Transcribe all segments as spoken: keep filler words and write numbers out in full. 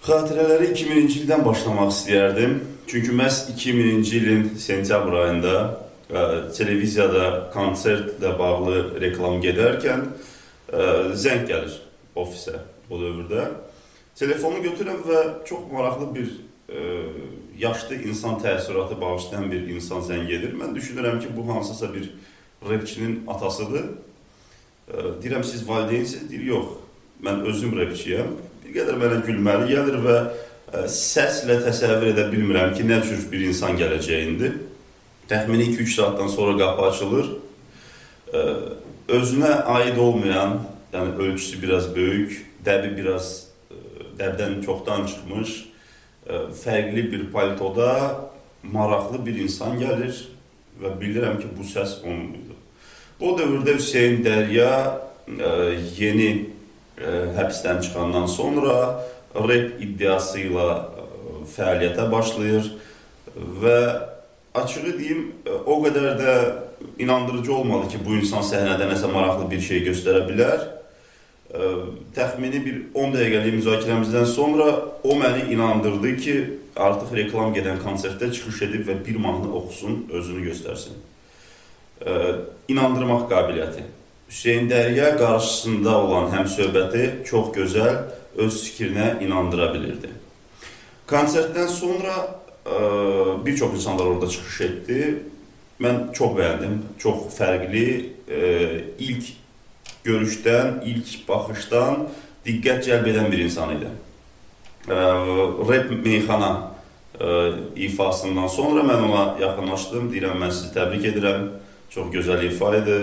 Xatirələri iki mininci ildən başlamaq istəyərdim. Çünki məhz iki mininci ilin sentyabr ayında ə, televiziyada konsertlə bağlı reklam gedərkən ə, zəng gəlir ofisə o dövrdə. Telefonu götürəm və çox maraqlı bir ə, yaşlı insan təəssüratı bağışlayan bir insan zəng edir. Mən düşünürəm ki, bu hansısa bir rapçinin atasıdır. Ə, deyirəm, siz valideynsiniz? Deyir, yox, mən özüm rapçiyəm. Bir qədər mənə gülməli gəlir və ə, səslə təsəvvür edə bilmirəm ki, nə cür bir insan gələcəyindi. Təxmini iki üç saatdan sonra qapı açılır. Ə, özünə aid olmayan, yəni ölçüsü biraz böyük, dəbi biraz ə, dəbdən çoxdan çıxmış, ə, fərqli bir paltoda maraqlı bir insan gəlir və bilirəm ki, bu səs onun idi. Bu dövrdə Hüseyn Dərya ə, yeni Ə, həbsdən çıxandan sonra rap iddiası ilə fəaliyyətə başlayır və açığı deyim, o qədər də inandırıcı olmadı ki, bu insan səhnədə nəsə maraqlı bir şey göstərə bilər. Ə, təxmini bir on dəqiqəlik müzakirəmizdən sonra o məni inandırdı ki, artıq reklam gedən konsertdə çıxış edib və bir mahnı oxusun, özünü göstərsin. Ə, inandırmaq qabiliyyəti. Hüseyn Dərya qarşısında olan həmsöhbəti çox gözəl, öz fikrinə inandıra bilirdi. Konsertdən sonra ə, bir çox insanlar orada çıxış etdi. Mən çox bəyəndim, çox fərqli, ə, ilk görüşdən, ilk baxışdan diqqət cəlb edən bir insan idi. Ə, rap meyxana ə, ifasından sonra mən ona yaxınlaşdım, deyirəm, mən sizi təbrik edirəm, çox gözəl ifa idi.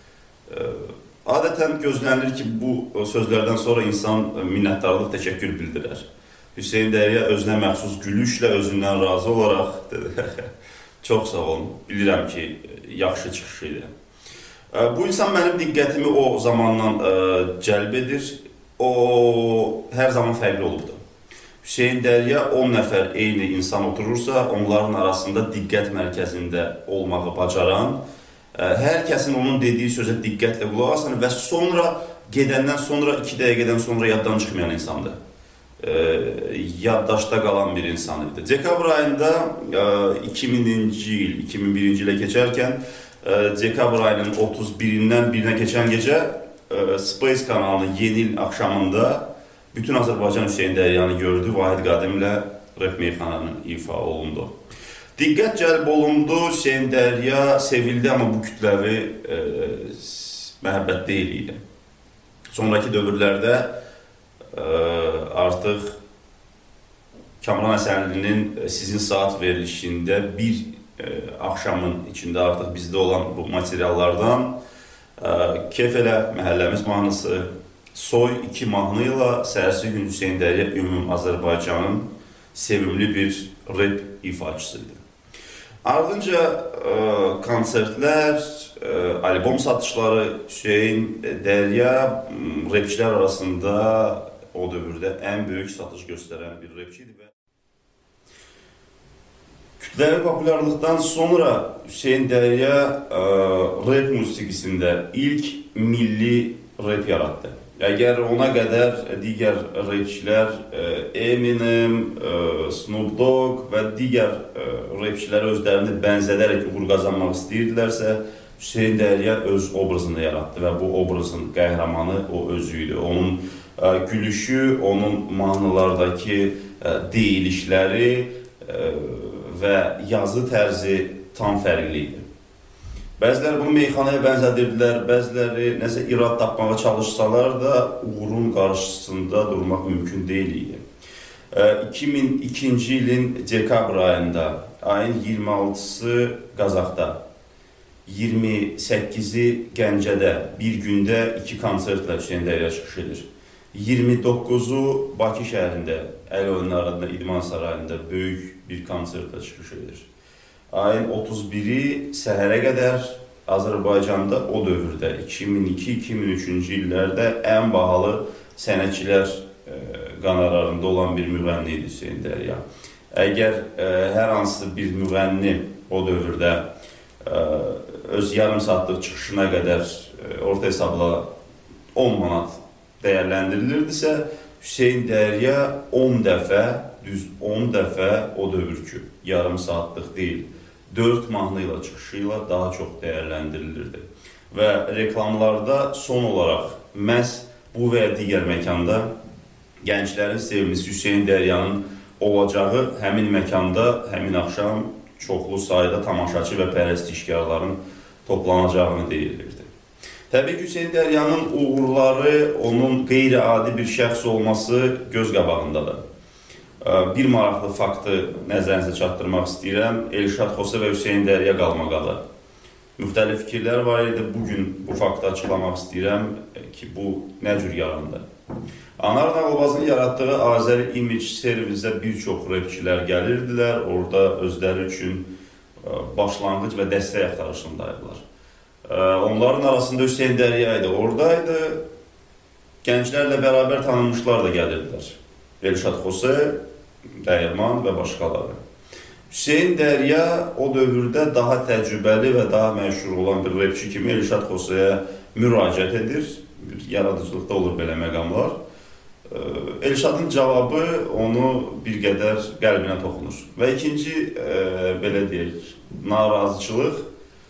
Adətən gözlənilir ki, bu sözlərdən sonra insan minnətdarlıq, təşəkkür bildirər. Hüseyn Dərya özünə məxsus gülüşlə, özündən razı olaraq dedi, çox sağ olun, bilirəm ki, yaxşı çıxış idi. Bu insan mənim diqqətimi o zamandan cəlb edir, o hər zaman fərqli olubdur. Hüseyn Dərya on nəfər eyni insan oturursa, onların arasında diqqət mərkəzində olmağı bacaran, hər kəsin onun dediyi sözə diqqətlə qulaq asın və sonra gedəndən sonra, iki dəqiqədən sonra yaddan çıxmayan insandır. E, yaddaşda qalan bir insan idi. Dekabr ayında e, iki mininci il, iki min birinci ilə keçərkən e, dekabr ayının otuz birindən birinə keçən gecə e, Space kanalının yeni il axşamında bütün Azərbaycan Hüseyn Dəryanı gördü, Vahid Qadimlə rap meyxananın ifa olundu. Diqqət cəlb olundu, Hüseyn Dərya sevildi, amma bu kütləvi e, məhəbbət deyil idi. Sonraki dövrlərdə e, artıq Kamran Həsənlinin Sizin Saat verilişində bir e, axşamın içində artıq bizdə olan bu materiallardan e, Kef elə Məhəlləmiz mahnısı, Soy iki mahnı ilə Səhərsi gün Hüseyn Dərya ümum Azərbaycanın sevimli bir rap ifaçısıydı. Ardınca ə, konsertlər, ə, albom satışları, Hüseyn Dərya rapçilər arasında o dövrdə ən böyük satış göstərən bir rapçi idi. Kütləvi populyarlıqdan sonra Hüseyn Dərya ə, rap musiqisində ilk milli rap yaratdı. Əgər ona qədər digər rapçilər Eminem, Snoop Dogg və digər rapçilər özlərini bənzədərək uğur qazanmaq istəyirdilərsə, Hüseyn Dərya öz obrazını yaratdı və bu obrazın qəhrəmanı o özü idi. Onun gülüşü, onun mahnılardakı deyilişləri və yazı tərzi tam fərqli idi. Bəziləri bunu meyxanaya bənzədirdilər, bəziləri nəsə irad tapmağa çalışsalar da uğurun qarşısında durmaq mümkün deyil idi. iki min ikinci ilin dekabr ayında, ayın iyirmi altısı Qazaxda, iyirmi səkkizi Gəncədə, bir gündə iki konsertlə Hüseyn Dərya çıxış edir. iyirmi doqquzu Bakı şəhərində, Əl oyunlarında, İdman sarayında böyük bir konsertlə çıxış edir. Ayın otuz biri səhərə qədər Azərbaycanda o dövrdə iki min iki iki min üçüncü illərdə ən bahalı sənətçilər e, qanarlarında olan bir müğənni idi Hüseyn Dərya. Əgər e, hər hansı bir müğənni o dövrdə e, öz yarım saatlıq çıxışına qədər e, orta hesabla on manat dəyərləndirilirdisə, Hüseyn Dərya on dəfə, düz on dəfə o dövrkü, yarım saatlıq deyil, dörd mahnı ilə çıxışı ilə daha çox dəyərləndirilirdi. Və reklamlarda son olaraq məhz bu və ya digər məkanda gənclərin sevimlisi Hüseyn Dəryanın olacağı həmin məkanda, həmin axşam çoxlu sayda tamaşaçı və pərəstişkarların toplanacağını deyilirdi. Təbii ki, Hüseyn Dəryanın uğurları, onun qeyri-adi bir şəxs olması göz qabağındadır. Bir maraqlı faktı nəzərinizə çatdırmaq istəyirəm. Elşad Xosa və Hüseyn Dərya qalmaqalı. Müxtəlif fikirlər var idi. Bugün bu faktı açıqlamaq istəyirəm ki, bu nə cür yarandı. Anar Nağılbazın yaratdığı Azəri Image servisə bir çox repçilər gəlirdilər. Orada özləri üçün başlanğıc və dəstək axtarışındaydılar. Onların arasında Hüseyn Dərya idi, oradaydı. Gənclərlə bərabər tanınmışlar da gəlirdilər. Elşad Xosa, Dəyirman və başqaları. Hüseyn Dərya o dövrdə daha təcrübəli və daha məşhur olan bir repçi kimi Elşad Xosaya müraciət edir. Bir yaradıcılıqda olur belə məqamlar. Elşadın cavabı onu bir qədər qəlbinə toxunur. Və ikinci, belə deyək, narazıçılıq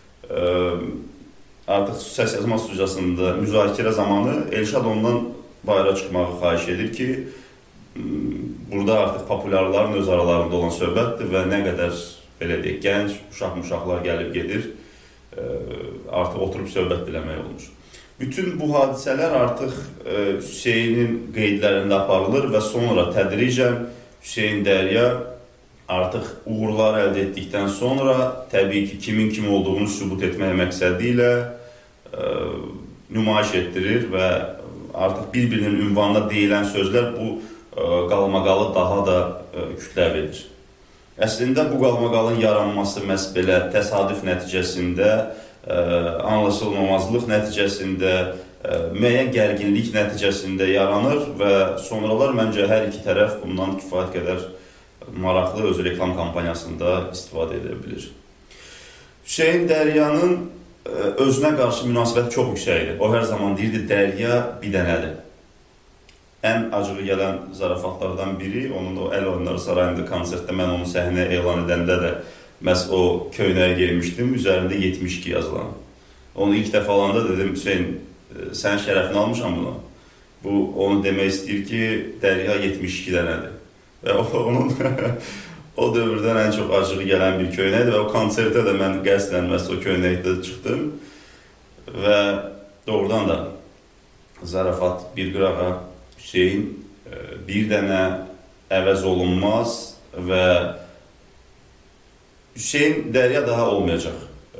artıq səs yazma studiyasında müzakirə zamanı Elşad ondan bayıra çıxmağı xahiş edir ki, burada artıq populyarların öz aralarında olan söhbətdir və nə qədər, belə deyək, gənc, uşaq-muşaqlar gəlib gedir, artıq oturub söhbət diləmək olmuş. Bütün bu hadisələr artıq Hüseynin qeydlərində aparılır və sonra tədricən Hüseyn Dərya artıq uğurlar əldə etdikdən sonra təbii ki, kimin kim olduğunu sübut etmək məqsədi ilə nümayiş etdirir və artıq bir-birinin ünvanına deyilən sözlər bu qalmaqalı daha da kütləvidir. Əslində bu qalmaqalın yaranması məhz belə təsadüf nəticəsində, anlaşılmamazlıq nəticəsində, müəyyən gərginlik nəticəsində yaranır və sonralar məncə hər iki tərəf bundan kifayət qədər maraqlı öz reklam kampaniyasında istifadə edə bilir. Hüseyn Dəryanın özünə qarşı münasibəti çox yüksəkdir. O hər zaman deyirdi, Dərya bir dənədir. Ən acığı gələn zarafatlardan biri, onun o Əl Oyunları Sarayında konsertdə mən onu səhnə elan edəndə də məhz o köynəyə geymişdim, üzərində yetmiş iki yazılan. Onu ilk dəfə alanda dedim, Hüseyn, sən şərəfini almışam buna. Bu, onu demək istəyir ki, Dərya yetmiş iki dənədir. Və onun o dövrdən ən çox acığı gələn bir köynəkdir və o konsertə də mən qəsdən məhz o köynəkdə çıxdım və doğrudan da zarafat bir qırağa Hüseyn bir dənə əvəz olunmaz və Hüseyn Dərya daha olmayacaq.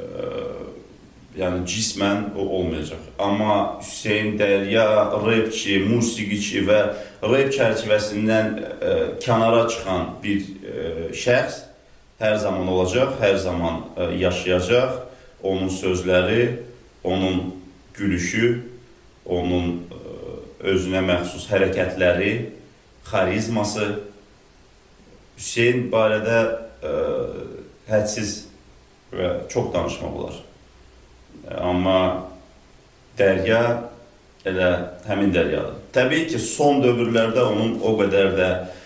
Yəni cismən o olmayacaq. Amma Hüseyn Dərya repçi, musiqiçi və rep çərçivəsindən kənara çıxan bir şəxs hər zaman olacaq, hər zaman yaşayacaq. Onun sözləri, onun gülüşü, onun özünə məxsus hərəkətləri, xarizması Hüseyn barədə hədsiz və çox danışmaq olar. Amma Dərya elə həmin Dəryadır. Təbii ki, son dövrlərdə onun o qədər də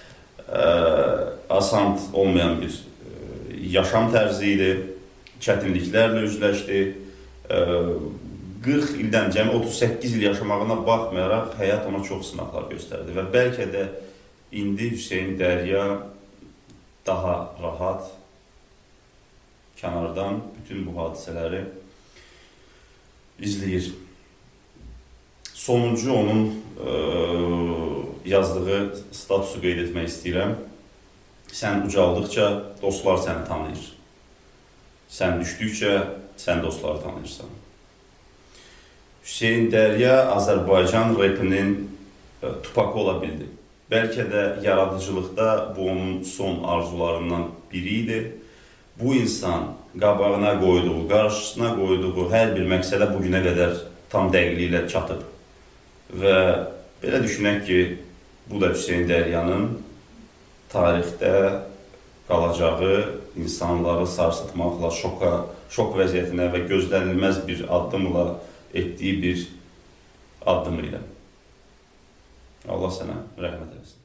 asan olmayan bir yaşam tərzi idi, çətinliklərlə üzləşdi. qırx ildən, cəmi otuz səkkiz il yaşamağına baxmayaraq həyat ona çox sınaqlar göstərdi və bəlkə də indi Hüseyn Dərya daha rahat kənardan bütün bu hadisələri izləyir. Sonuncu onun yazdığı statusu qeyd etmək istəyirəm. Sən ucaldıqca dostlar səni tanıyır. Sən düşdükcə sən dostları tanıyırsan. Hüseyn Dərya Azərbaycan repinin tupakı ola bildi. Bəlkə də yaradıcılıqda bu onun son arzularından biri idi. Bu insan qabağına qoyduğu, qarşısına qoyduğu hər bir məqsədə bugünə qədər tam dəqiqliklə çatıb. Və belə düşünək ki, bu da Hüseyn Dəryanın tarixdə qalacağı, insanları sarsıtmaqla, şoka, şok vəziyyətinə və gözlənilməz bir addımla etdiyi bir addım ilə. Allah sənə rəhmət eləsin.